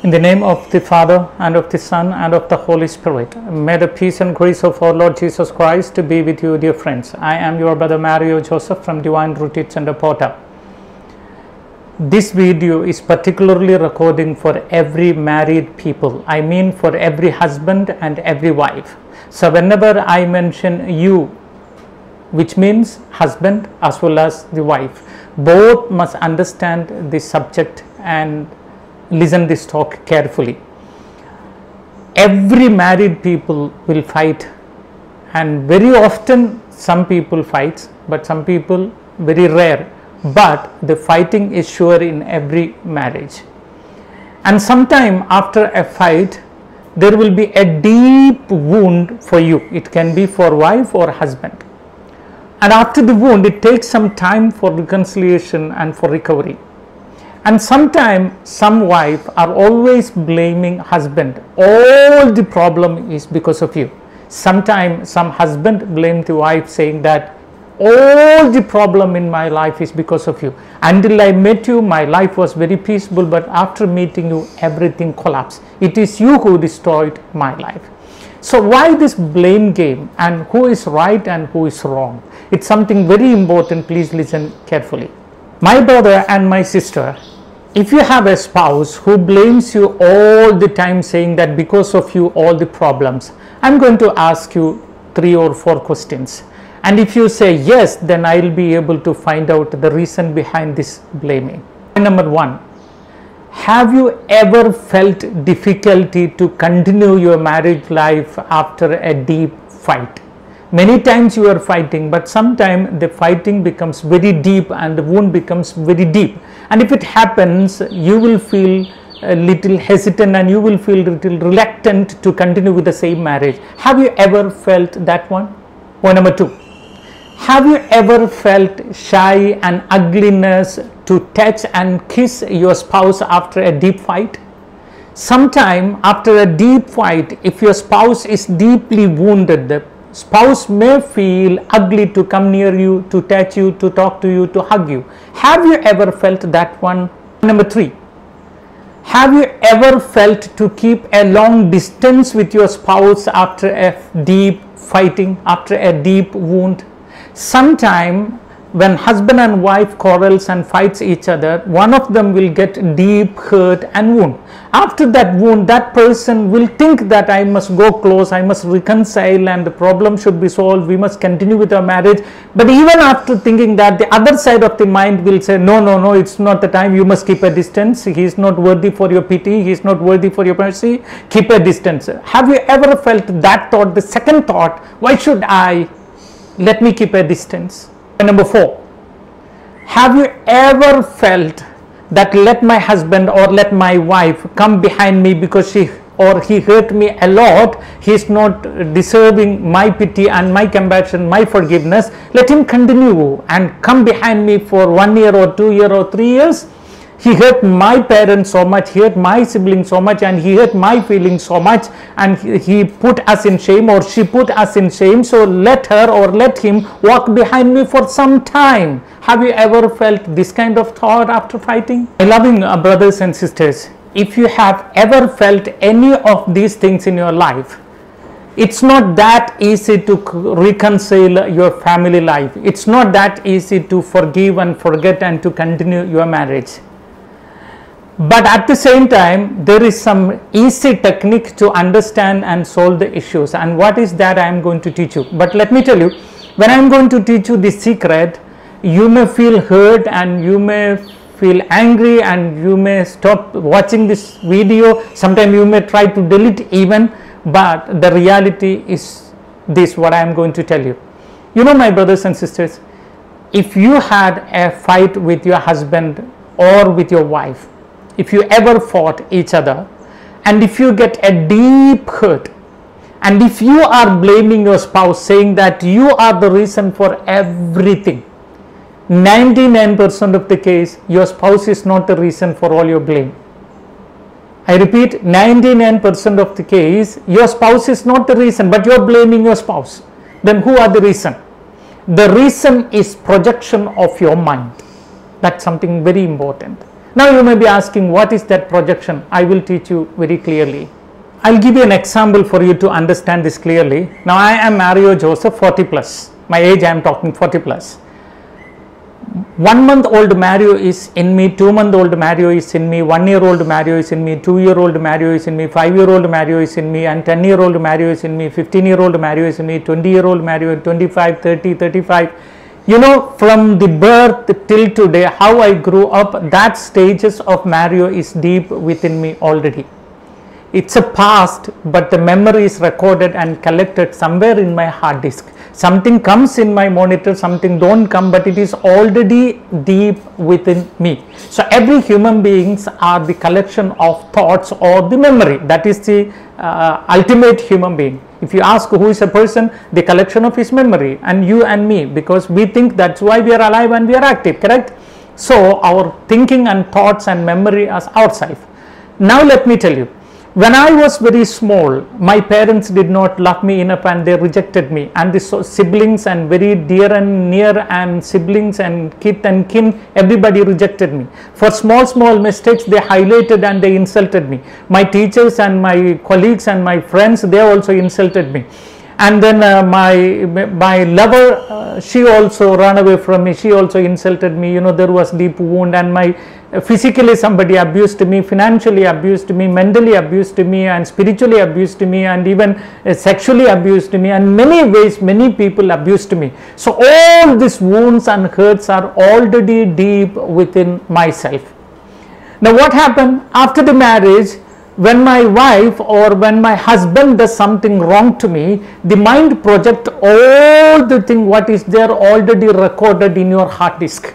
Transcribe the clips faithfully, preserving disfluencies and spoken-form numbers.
In the name of the Father, and of the Son, and of the Holy Spirit. May the peace and grace of our Lord Jesus Christ be with you, dear friends. I am your brother Mario Joseph from Divine Retreat Center, Porta. This video is particularly recording for every married people. I mean for every husband and every wife. So whenever I mention you, which means husband as well as the wife, both must understand the subject and listen this talk carefully. Every married people will fight, and very often some people fight, but some people very rare, but the fighting is sure in every marriage. And sometime after a fight there will be a deep wound for you. It can be for wife or husband, and after the wound it takes some time for reconciliation and for recovery. And sometimes some wife are always blaming husband. All the problem is because of you. Sometimes some husband blame the wife, saying that all the problem in my life is because of you. Until I met you, my life was very peaceful, but after meeting you, everything collapsed. It is you who destroyed my life. So why this blame game, and who is right and who is wrong? It's something very important. Please listen carefully. My brother and my sister, if you have a spouse who blames you all the time, saying that because of you all the problems, I'm going to ask you three or four questions. And if you say yes, then I will be able to find out the reason behind this blaming. Number one, have you ever felt difficulty to continue your marriage life after a deep fight? Many times you are fighting, but sometimes the fighting becomes very deep and the wound becomes very deep. And if it happens, you will feel a little hesitant and you will feel a little reluctant to continue with the same marriage. Have you ever felt that one? Point number two, have you ever felt shy and ugliness to touch and kiss your spouse after a deep fight? Sometime after a deep fight, if your spouse is deeply wounded, the spouse may feel ugly to come near you, to touch you, to talk to you, to hug you. Have you ever felt that one? Number three, have you ever felt to keep a long distance with your spouse after a deep fighting, after a deep wound? Sometime when husband and wife quarrels and fights each other, one of them will get deep hurt and wound. After that wound, that person will think that I must go close, I must reconcile, and the problem should be solved, we must continue with our marriage. But even after thinking that, the other side of the mind will say, no, no, no, it's not the time, you must keep a distance, he is not worthy for your pity, he is not worthy for your mercy, keep a distance. Have you ever felt that thought, the second thought, why should I, let me keep a distance? And number four, have you ever felt that let my husband or let my wife come behind me because she or he hurt me a lot, he is not deserving my pity and my compassion, my forgiveness, let him continue and come behind me for one year or two years or three years. He hurt my parents so much, he hurt my siblings so much, and he hurt my feelings so much, and he, he put us in shame or she put us in shame, so let her or let him walk behind me for some time. Have you ever felt this kind of thought after fighting? My loving uh, brothers and sisters, if you have ever felt any of these things in your life, it's not that easy to reconcile your family life. It's not that easy to forgive and forget and to continue your marriage. But at the same time, there is some easy technique to understand and solve the issues, and what is that I am going to teach you. But let me tell you, when I am going to teach you this secret, you may feel hurt and you may feel angry and you may stop watching this video. Sometimes you may try to delete even, but the reality is this, what I am going to tell you. You know, my brothers and sisters, if you had a fight with your husband or with your wife, if you ever fought each other, and if you get a deep hurt, and if you are blaming your spouse, saying that you are the reason for everything, ninety-nine percent of the case your spouse is not the reason for all your blame. I repeat, ninety-nine percent of the case your spouse is not the reason, but you are blaming your spouse. Then who are the reason? The reason is projection of your mind. That's something very important. Now you may be asking, what is that projection? I will teach you very clearly. I'll give you an example for you to understand this clearly. Now I am Mario Joseph, forty plus. My age, I am talking forty plus. One month old Mario is in me, two month old Mario is in me, one year old Mario is in me, two year old Mario is in me, five year old Mario is in me, and ten year old Mario is in me, fifteen year old Mario is in me, twenty year old Mario, twenty-five, thirty, thirty-five. You know, from the birth till today, how I grew up, that stages of Mario is deep within me already. It's a past, but the memory is recorded and collected somewhere in my hard disk. Something comes in my monitor, something don't come, but it is already deep within me. So every human beings are the collection of thoughts or the memory. That is the uh, ultimate human being. If you ask who is a person, the collection of his memory, and you and me, because we think that's why we are alive and we are active, correct? So our thinking and thoughts and memory are outside. Now let me tell you, when I was very small, my parents did not love me enough and they rejected me, and the so siblings and very dear and near and siblings and kith and kin, everybody rejected me. For small small mistakes they highlighted and they insulted me. My teachers and my colleagues and my friends, they also insulted me. And then uh, my my lover, uh, she also ran away from me, she also insulted me. You know, there was deep wound, and my uh, physically somebody abused me, financially abused me, mentally abused me, and spiritually abused me, and even uh, sexually abused me, and many ways many people abused me. So all these wounds and hurts are already deep within myself. Now what happened after the marriage? When my wife or when my husband does something wrong to me, the mind project all the thing what is there already recorded in your hard disk.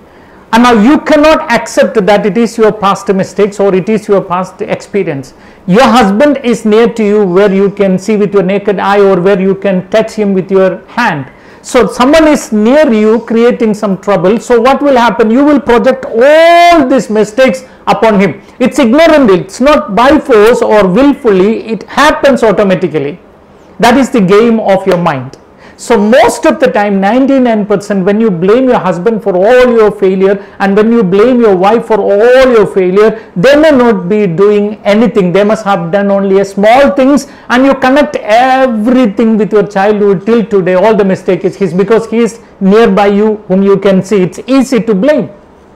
And now you cannot accept that it is your past mistakes or it is your past experience. Your husband is near to you where you can see with your naked eye or where you can touch him with your hand. So someone is near you creating some trouble. So what will happen? You will project all these mistakes upon him. It's ignorantly, it's not by force or willfully, it happens automatically. That is the game of your mind. So most of the time, ninety-nine percent, when you blame your husband for all your failure and when you blame your wife for all your failure, they may not be doing anything. They must have done only a small things, and you connect everything with your childhood till today. All the mistake is his because he is nearby you whom you can see. It's easy to blame.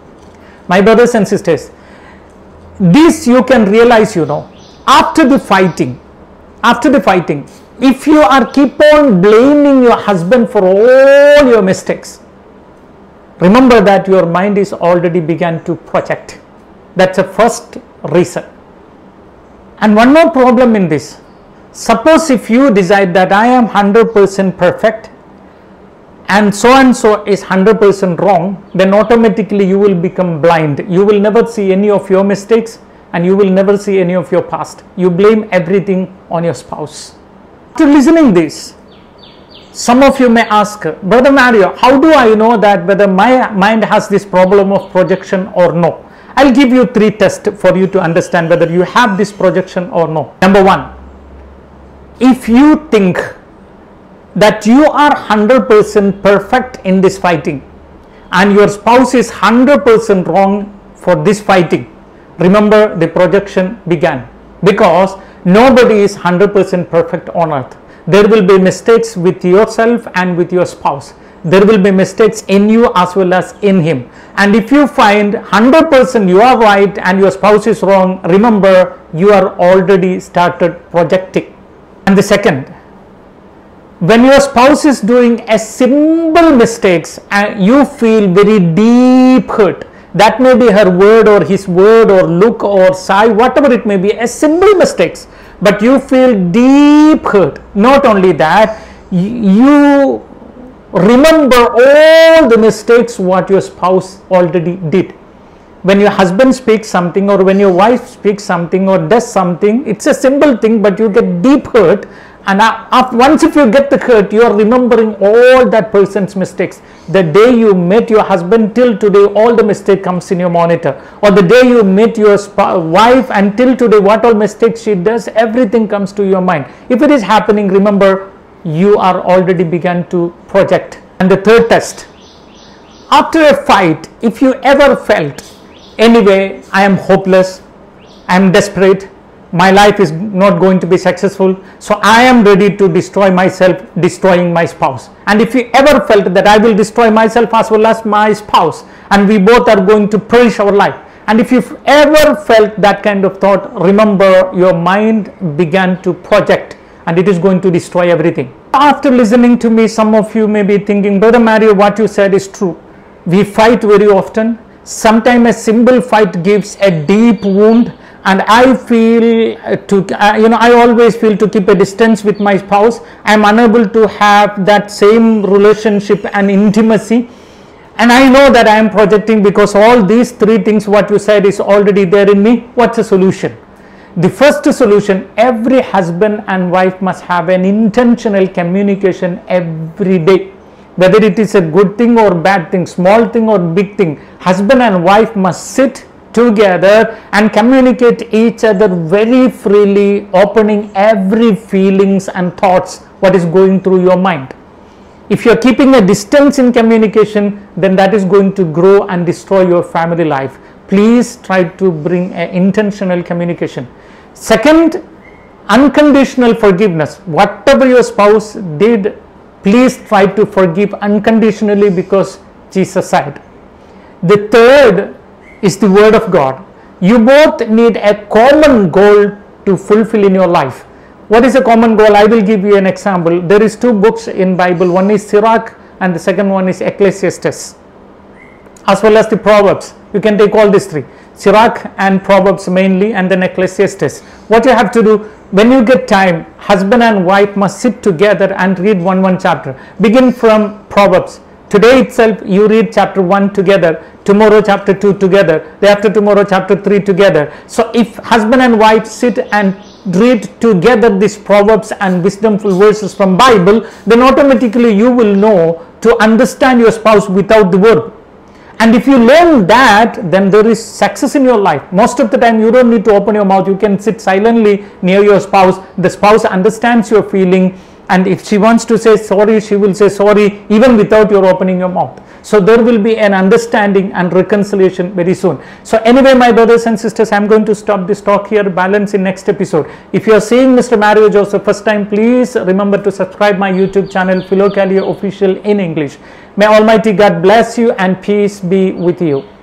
My brothers and sisters, this you can realize, you know, after the fighting, after the fighting, if you are keep on blaming your husband for all your mistakes, remember that your mind is already began to project. That's the first reason. And one more problem in this. Suppose if you decide that I am one hundred percent perfect and so and so is one hundred percent wrong, then automatically you will become blind. You will never see any of your mistakes and you will never see any of your past. You blame everything on your spouse. After listening this, some of you may ask, Brother Mario, how do I know that whether my mind has this problem of projection or no? I'll give you three tests for you to understand whether you have this projection or no. Number one, if you think that you are one hundred percent perfect in this fighting and your spouse is one hundred percent wrong for this fighting, remember the projection began, because nobody is one hundred percent perfect on earth. There will be mistakes with yourself and with your spouse. There will be mistakes in you as well as in him. And if you find one hundred percent you are right and your spouse is wrong, remember you are already started projecting. And the second, when your spouse is doing a simple mistakes and you feel very deep hurt, that may be her word or his word or look or sigh, whatever it may be, a simple mistakes, but you feel deep hurt. Not only that, you remember all the mistakes what your spouse already did. When your husband speaks something or when your wife speaks something or does something, it's a simple thing, but you get deep hurt. And after, once if you get the hurt, you are remembering all that person's mistakes. The day you met your husband till today, all the mistake comes in your monitor. Or the day you met your wife and till today, what all mistakes she does, everything comes to your mind. If it is happening, remember, you are already began to project. And the third test, after a fight, if you ever felt anyway, I am hopeless, I am desperate, my life is not going to be successful, so I am ready to destroy myself, destroying my spouse. And if you ever felt that I will destroy myself as well as my spouse, and we both are going to perish our life, and if you've ever felt that kind of thought, remember, your mind began to project and it is going to destroy everything. After listening to me, some of you may be thinking, Brother Mario, what you said is true. We fight very often. Sometimes a simple fight gives a deep wound, and I feel to, uh, you know, I always feel to keep a distance with my spouse. I am unable to have that same relationship and intimacy. And I know that I am projecting because all these three things what you said is already there in me. What's the solution? The first solution, every husband and wife must have an intentional communication every day. Whether it is a good thing or bad thing, small thing or big thing, husband and wife must sit together and communicate each other very freely, opening every feelings and thoughts what is going through your mind. If you are keeping a distance in communication, then that is going to grow and destroy your family life. Please try to bring an intentional communication. Second, unconditional forgiveness. Whatever your spouse did, please try to forgive unconditionally because Jesus said. The third is the Word of God. You both need a common goal to fulfill in your life. What is a common goal? I will give you an example. There is two books in Bible. One is Sirach and the second one is Ecclesiastes, as well as the Proverbs. You can take all these three, Sirach and Proverbs mainly, and then Ecclesiastes. What you have to do, when you get time, husband and wife must sit together and read one one chapter. Begin from Proverbs. Today itself you read chapter one together, tomorrow chapter two together, day after tomorrow chapter three together. So if husband and wife sit and read together these proverbs and wisdomful verses from Bible, then automatically you will know to understand your spouse without the word. And if you learn that, then there is success in your life. Most of the time you don't need to open your mouth. You can sit silently near your spouse. The spouse understands your feeling, and if she wants to say sorry, she will say sorry even without your opening your mouth. So there will be an understanding and reconciliation very soon. So anyway, my brothers and sisters, I am going to stop this talk here. Balance in next episode. If you are seeing Mister Mario Joseph first time, please remember to subscribe my YouTube channel Philokalia Official in English. May Almighty God bless you and peace be with you.